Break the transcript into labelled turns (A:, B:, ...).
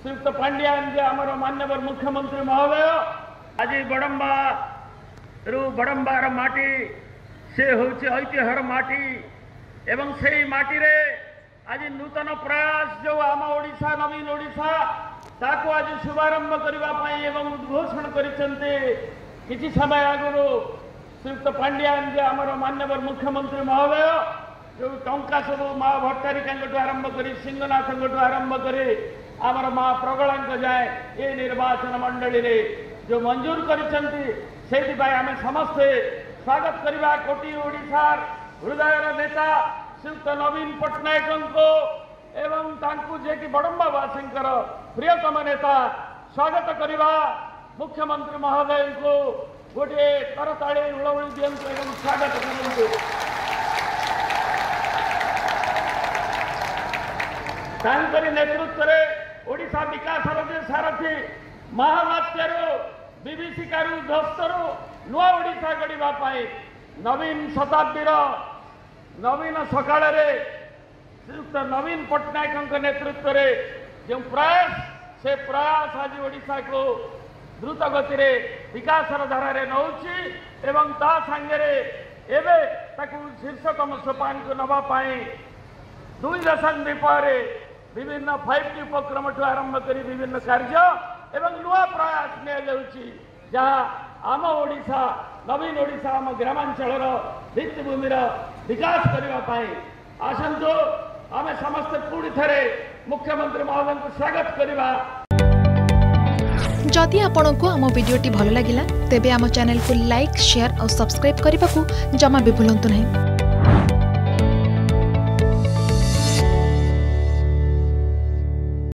A: श्रीयुक्त पांड्यान जे आमर मान्यवर मुख्यमंत्री महोदय आज बड़म्बार माटी से होची ऐतिह्यर माटी एवं से माटी रे आज नूतन प्रयास जो आम ओडिशा नवीन ओडिशा ताको आज शुभारंभ करने एवं उद्घोषण करिसेंते किछि समय आगु श्रीयुक्त पांड्यान जे आमर मान्यवर मुख्यमंत्री महोदय जो टंका सब माँ भट्टारिका आरंभ कर सिंहनाथ आरंभ कर आमर माँ प्रगला जाए ये निर्वाचन मंडली रे जो मंजूर कर आम समस्ते स्वागत करवा कोटी ओडिशा हृदयर नेता श्रीयुक्त नवीन पट्टनायक को एवं तांकु जे कि बड़म्बावासी प्रियतम नेता स्वागत करवा मुख्यमंत्री महोदय को गोटे करताड़ी उड़ौली दियंतु एवं स्वागत करते तांकरी नेतृत्व में ओडिशा विकास सारथी महामात्यु विभीषिकारु ध्वस्तरु नुआ ओडिशा गढ़ाई नवीन शताब्दीर नवीन सकाल श्रीयुक्त नवीन पट्टनायक नेतृत्व में जो प्रयास से प्रयास आज ओडिशा को द्रुत गति रे विकास धारा नौची एवं ता सांगे एवं ताकू शीर्षतम सोपान को नवाई 2 दशक पर विभिन्न 5T उपक्रम आरंभ कर विभिन्न कार्य एवं नुआ प्रयास नि जहाँ आम ओडिशा नवीन ओडिशा आम ग्रामांचल भित्तिभूमि विकास करने आसतु आम समस्त पुणी थे मुख्यमंत्री महोदय को स्वागत करवा।
B: जदि आपंक आम भिडी भल लगा तेब आम चैनल को लाइक शेयर और सब्सक्राइब करने को जमा भी भूलु नहीं।